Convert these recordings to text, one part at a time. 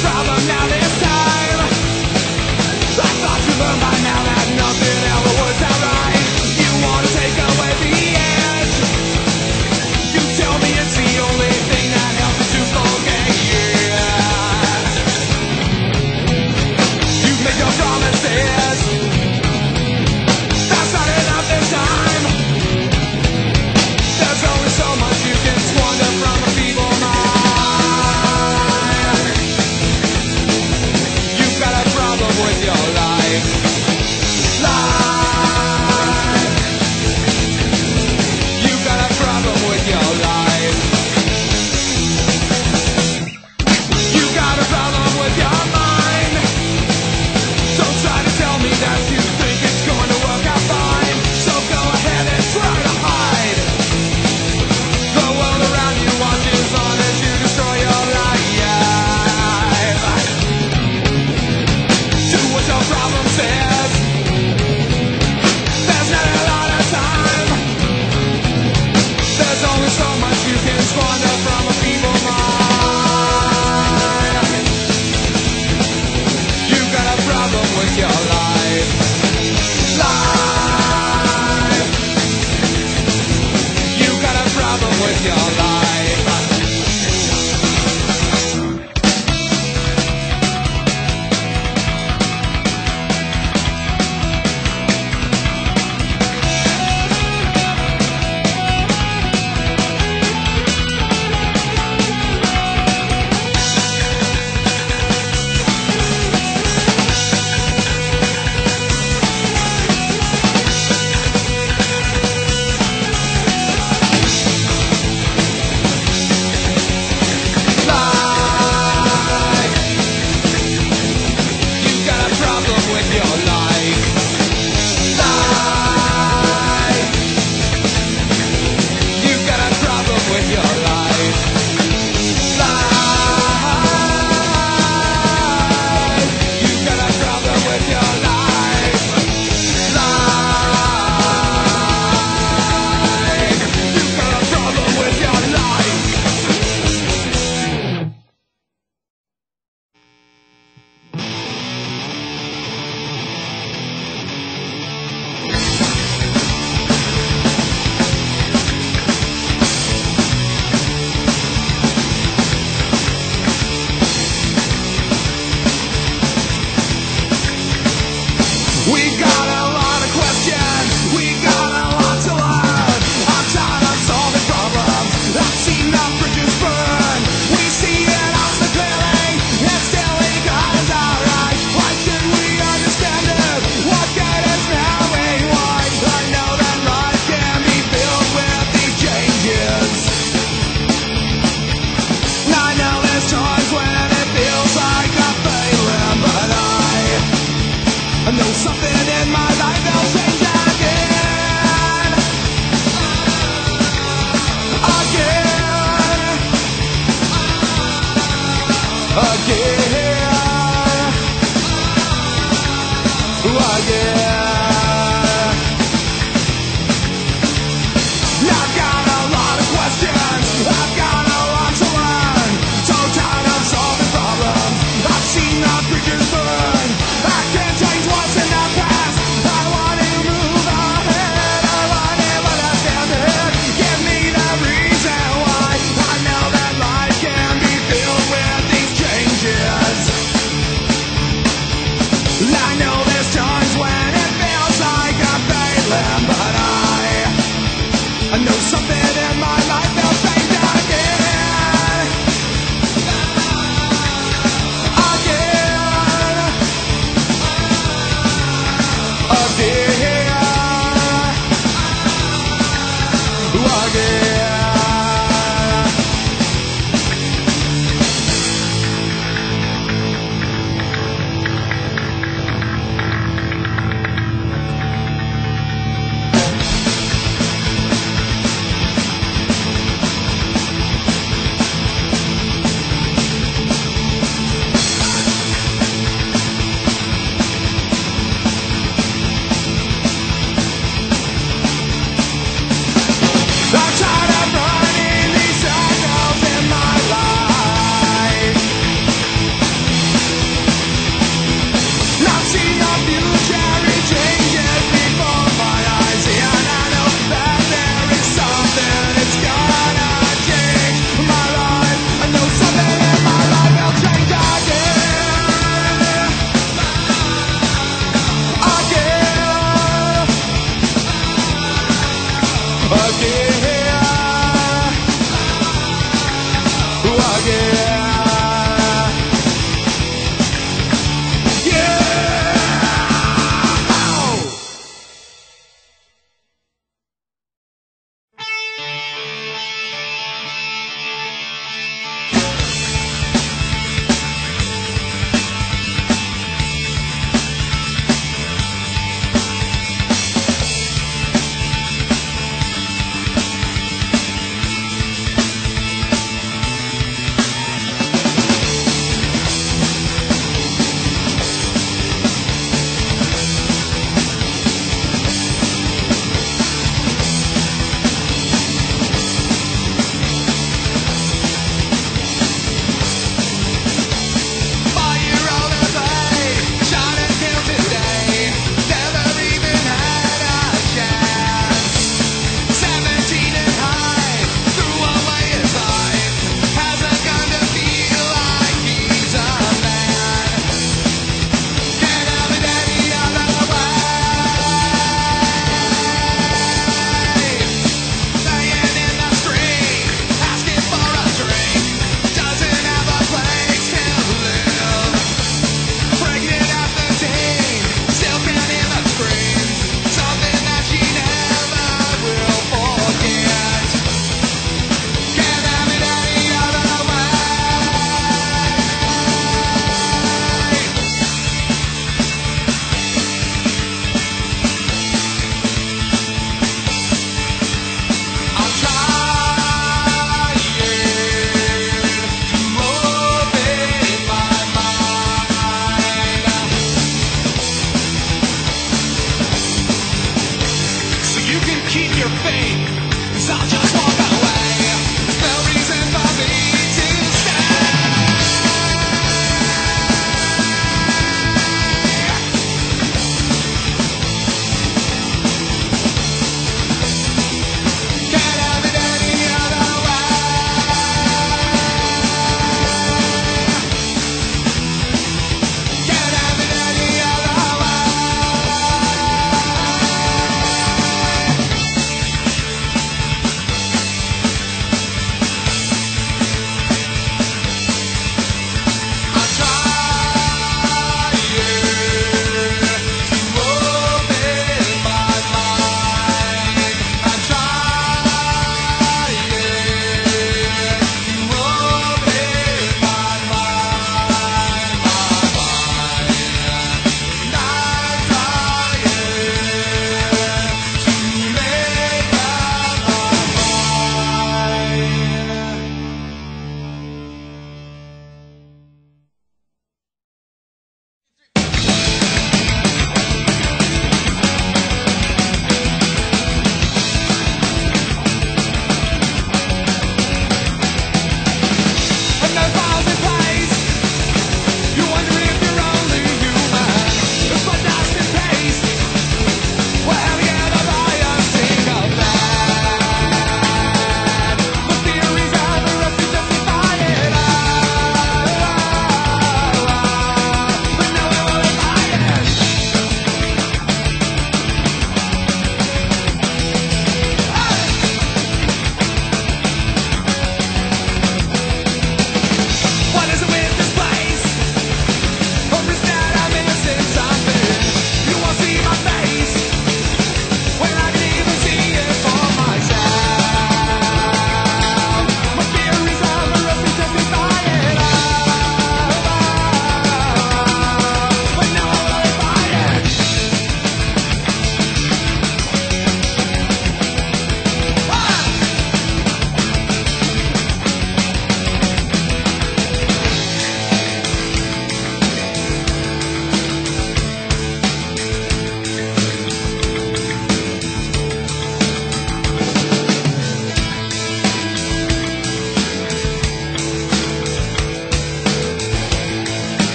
Creatures burn. I can't change what's in the past.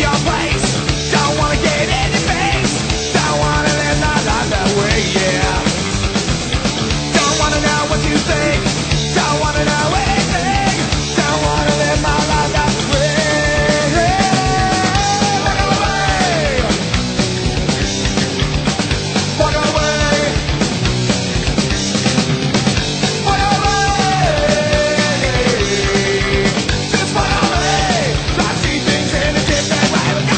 your place. Don't wanna get in your face. Don't wanna live my life that way, yeah. Don't wanna know what you think. Don't wanna know anything. Don't wanna live my life that way. Walk away. Walk away. Walk away. Just walk away. I see things in a different way. Go.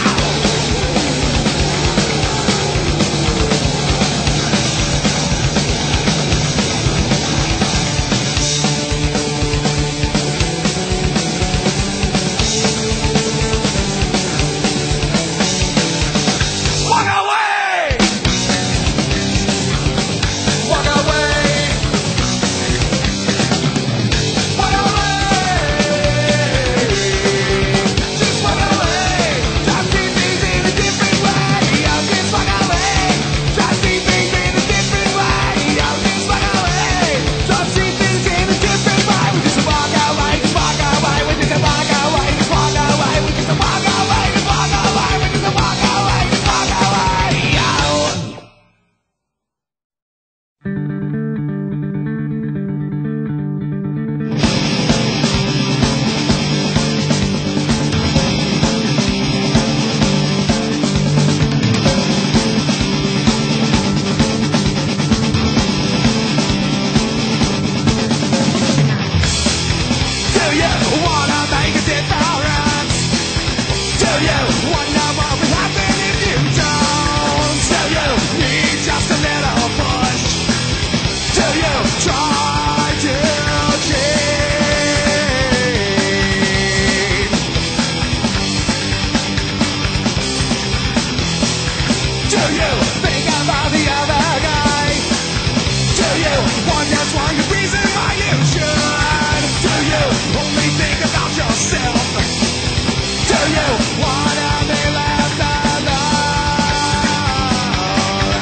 Walk away! Walk away! Walk away! Just walk away! I see things in a different way. I'll just walk away! I see things in a different way. I'll just walk away! I see things in a different way. We just walk away, just walk away. We just walk away, just walk away. We just walk away, just walk away. We just walk away, just walk away. Oh. Do you wanna make a difference? Do you wonder what would happen if you don't? Do you need just a little push? Do you try to change? Do you think about the other guy? Do you want just one good reason why you should? Do you only think about yourself? Do you wanna be left alone?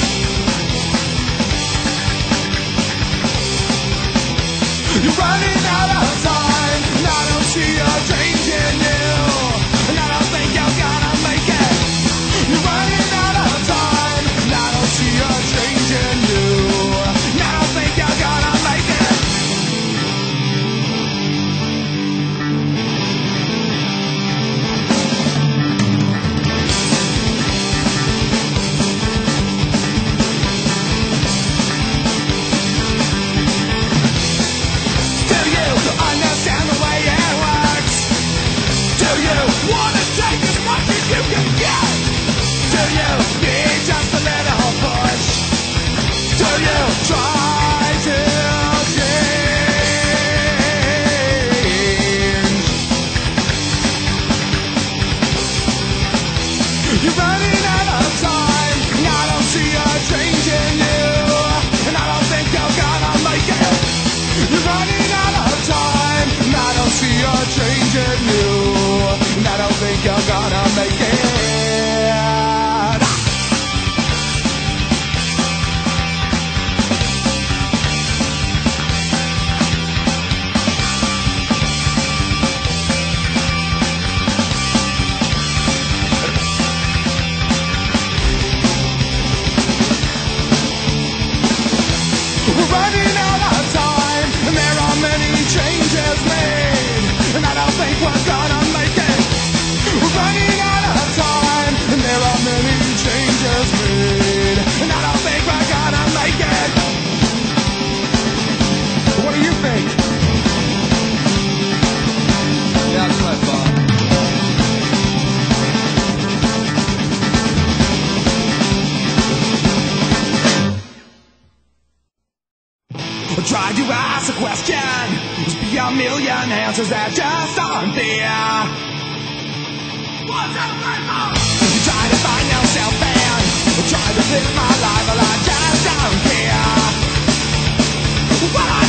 You're running out of time, and I don't see a change in you, and I don't think you're gonna make it. You're running out of time, and I don't see a change in you, and I don't think you're gonna make it. Do you understand the way it works? Do you wanna take as much as you can get? Do you need just a little push? Do you try to change? You're running out of time, and I don't see a change in you, and I don't think you're gonna make it. You're running out of time, and I don't see a change in you, and I don't think you're gonna make it. We're running out of time, and there are many changes made, and I don't think we're gonna make it. We're running out of time, and there are many changes made, and I don't think we're gonna make it. What do you think? Yeah, that's my fault. I tried to ask a question. There's be a million answers that just aren't there. What's up, my mom? You try to find yourself and I try to live my life, but I just don't care. What I